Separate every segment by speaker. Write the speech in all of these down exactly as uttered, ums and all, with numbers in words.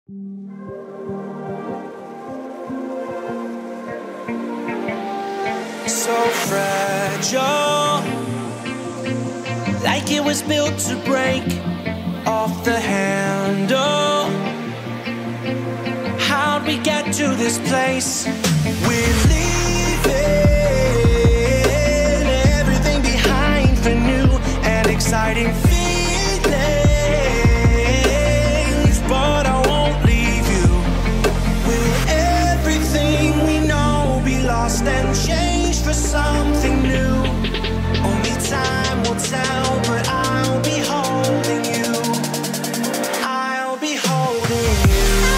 Speaker 1: So fragile, like it was built to break off the handle. How'd we get to this place? We're leaving everything behind for new and exciting feelings, but I won't leave you. Will everything we know be lost and changed for something new? Only time will tell, but I'll be holding you. I'll be holding you.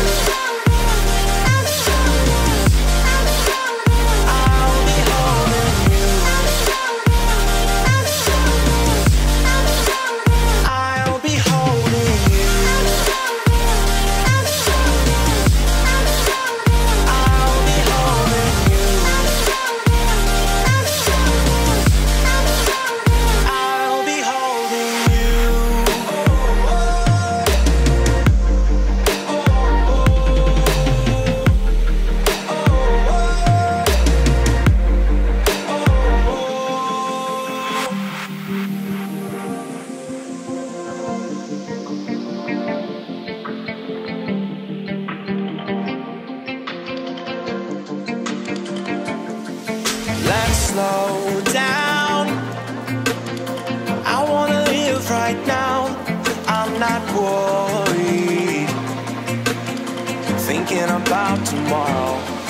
Speaker 1: Let's slow down. I wanna live right now. I'm not worried, thinking about tomorrow.